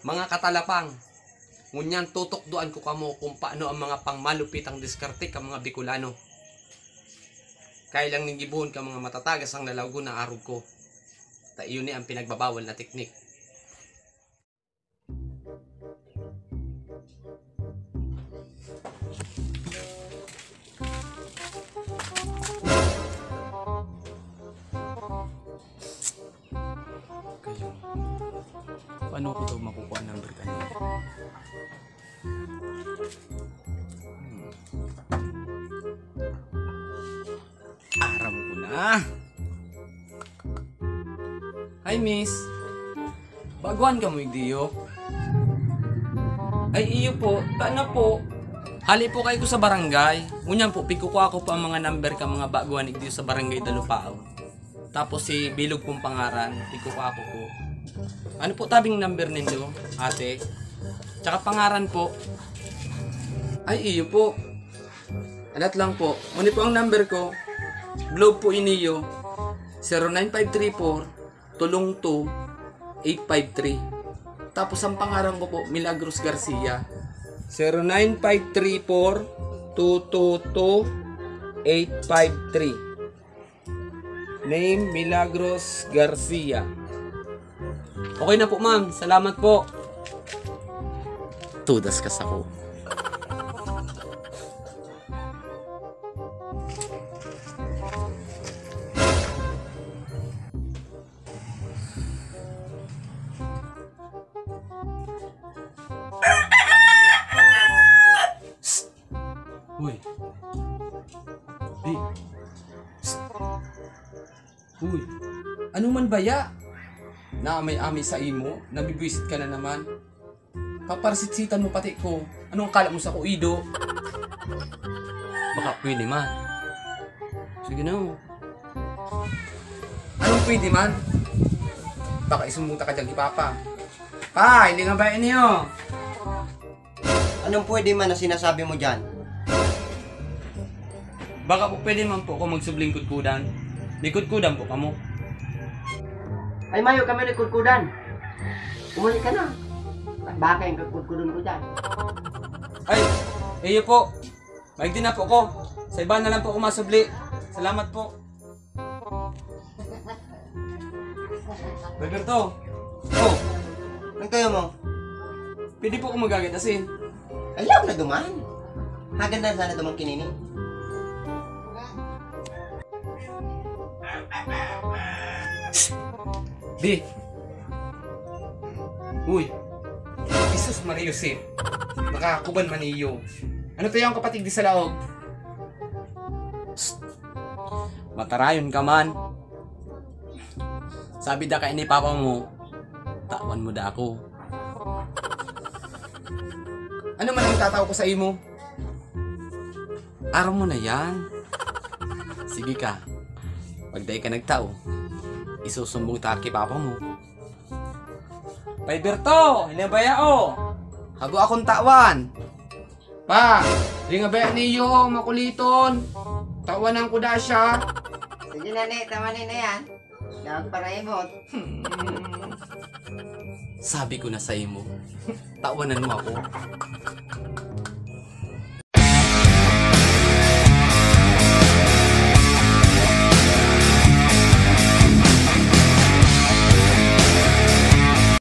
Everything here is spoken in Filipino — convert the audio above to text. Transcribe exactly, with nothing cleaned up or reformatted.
Mga katalapang, ngunyan tutukduan ko kamo kung paano ang mga pangmalupitang diskarte ka mga Bicolano. Kaya lang ning gibuhon ka mga matatagas ang nalawgo na arog ko. Ta iyon ni ang pinagbabawal na teknik. Kayo, paano ko daw makukuha ng number kanina? Hmm. Aram ko na. Hi, miss. Baguhan ka mo, Igdiyo? Ay, iyo po. Taano po? Hali po kayo ko sa barangay. Ngunyan po, pikukuha ko pa ang mga number ka mga baguhan Igdiyo sa barangay Dalupao. Tapos si Bilog pong pangaran, pikukuha ko po. Ano po tabing number ninyo, ate? Tsaka pangaran po. Ay, iyo po. Alat lang po. Muni po ang number ko. Globe po iniyo. zero nine five three four tulong two eight five three. Tapos ang pangalan ko po, Milagros Garcia. zero nine five three four two two two eight five three. Name, Milagros Garcia. Okay na po, ma'am. Salamat po. Tudas ka sa ko. Uy. Di. Uy. Ano man baya? Na amay-amay sa imo, nabibwisit ka na naman. Paparasitsitan mo pati ko. Anong akala mo sa kuido? Baka pwede man. Sige na. Anong pwede man? Baka isumuta ka dyan kay Papa. Pa, hindi nga bayan niyo. Anong pwede man na sinasabi mo dyan? Baka po pwede man po ako magsubling kudkudan. Likod-kudan po kamo. Ay, mayo kami nagkudkudan. Umuli ka na. At baka yung kagkudkudan ko dyan. Ay, iyo po. Maigdi na po ko. Sa iba na lang po ako masubli. Salamat po. Roberto. Oh, Ang kayo mo? pwede po ako magagatasin. Ayaw na duman. Hagan na sana duman kinini. Di. Uy. Jesus Maria Josep. Nakakuban man iyo. Ano to yung kapatid di sa laog? Psst. Matarayon ka man. Sabi da kay ni Papa mo, tawan mo da ako. Ano man ang tataw ko sa imo? Araw mo na yan. Sige ka. Pag day ka nagtao, isusumbong ta kay Papa mo. Paiberto, hinabaya o. Hago akong tawan. Pa, di nga baya niyo makuliton. Tawanan ko da siya. Sige na ni, tamanin na yan. Dawag para imot. Hmm. Sabi ko na sa imo, tawanan mo ako.